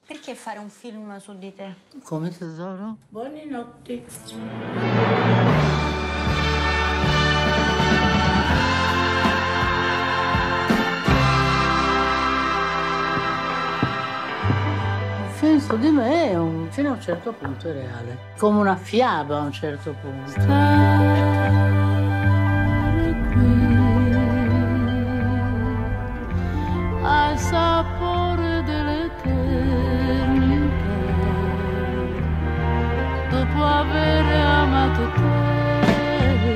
Perché fare un film su di te? Come tesoro? Buonanotte. Il film su di me fino a un certo punto è reale. Come una fiaba a un certo punto. Stare qui al sapore dell'eternità dopo aver amato te.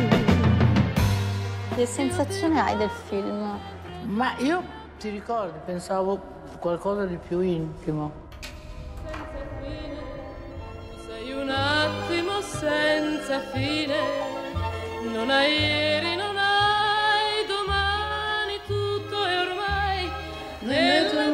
Che sensazione hai del film? Ma io, ti ricordi, pensavo qualcosa di più intimo. Senza fine, tu sei un attimo senza fine, non hai ieri, non hai domani, tutto è ormai nelle tue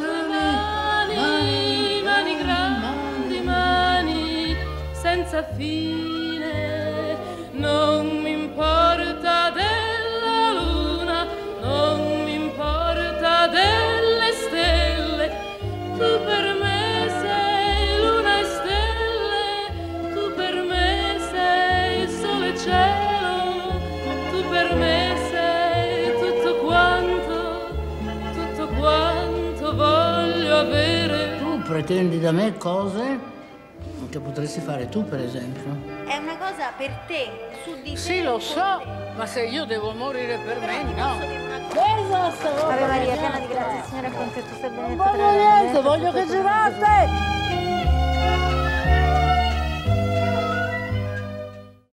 mani grandi, mani senza fine, non mi importa della luna, non mi importa delle stelle, tu per me sei luna e stelle, tu per me sei il sole e cielo, tu per me sei tutto quanto voglio avere. Tu pretendi da me cose che potresti fare tu, per esempio. È una cosa per te, su di te. Sì, lo so, ma se io devo morire per me, no. Ave Maria, piena di grazia, Signore, con te tu sei benedetta. Non voglio niente, voglio che girate!